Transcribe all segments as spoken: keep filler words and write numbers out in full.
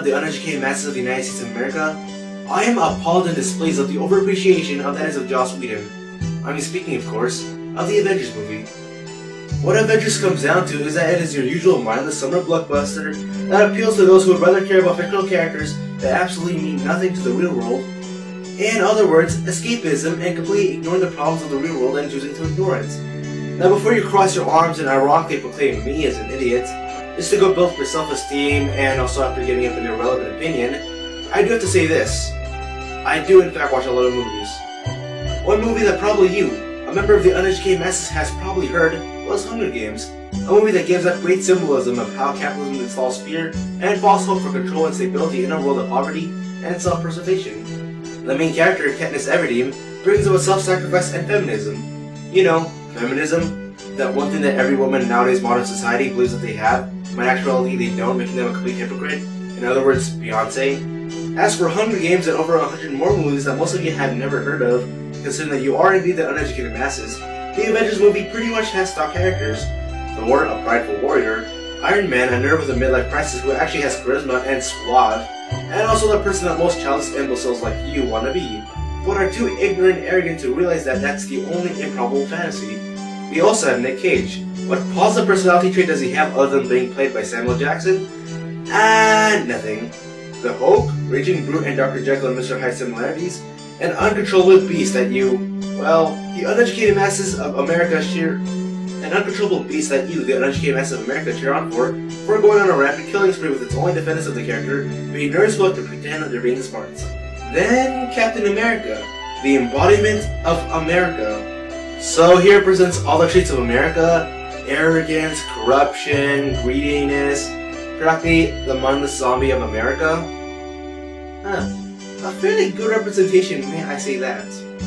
of the uneducated masses of the United States of America, I am appalled in displays of the overappreciation of that is of Joss Whedon. I mean, speaking, of course, of the Avengers movie. What Avengers comes down to is that it is your usual mindless summer blockbuster that appeals to those who would rather care about fictional characters that absolutely mean nothing to the real world. In other words, escapism and completely ignoring the problems of the real world and choosing to ignore it. Now, before you cross your arms and ironically proclaim me as an idiot, just to go build for self-esteem and also after giving up an irrelevant opinion, I do have to say this. I do in fact watch a lot of movies. One movie that probably you, a member of the uneducated masses, has probably heard was Hunger Games, a movie that gives up great symbolism of how capitalism installs fear and false hope for control and stability in a world of poverty and self-preservation. The main character, Katniss Everdeen, brings about self-sacrifice and feminism. You know, feminism, that one thing that every woman in nowadays modern society believes that they have, but in actuality they don't, making them a complete hypocrite. In other words, Beyonce. As for Hunger Games and over a hundred more movies that most of you have never heard of, considering that you are indeed the uneducated masses, the Avengers movie pretty much has stock characters. Thor, a prideful warrior, Iron Man, a nerd with a midlife crisis who actually has charisma and suave, and also the person that most childish imbeciles like you want to be, but are too ignorant and arrogant to realize that that's the only improbable fantasy. We also have Nick Cage. What positive personality trait does he have other than being played by Samuel Jackson? And nothing. The Hulk, Raging Brute, and Doctor Jekyll and Mister Hyde similarities, an uncontrollable beast that you, well, the uneducated masses of America cheer, an uncontrollable beast that you, the uneducated masses of America, cheer on for, for going on a rapid killing spree with its only defense of the character being nerds who have to pretend that they're being smart. Then Captain America, the embodiment of America. So here presents all the traits of America: arrogance, corruption, greediness, practically the mindless zombie of America. Huh. A fairly good representation, may I say that.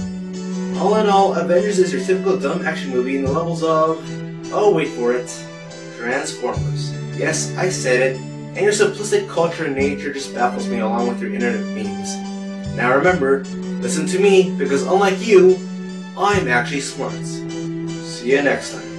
All in all, Avengers is your typical dumb action movie in the levels of, oh wait for it, Transformers. Yes, I said it, and your simplistic culture and nature just baffles me along with your internet memes. Now remember, listen to me, because unlike you, I'm actually smart. See you next time.